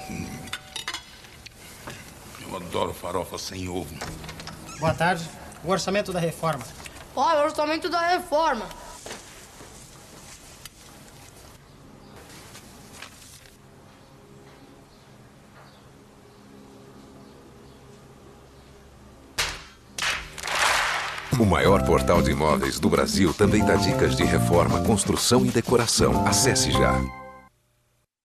Eu adoro farofa sem ovo. Boa tarde. O orçamento da reforma. Olha, o orçamento da reforma. O maior portal de imóveis do Brasil também dá dicas de reforma, construção e decoração. Acesse já.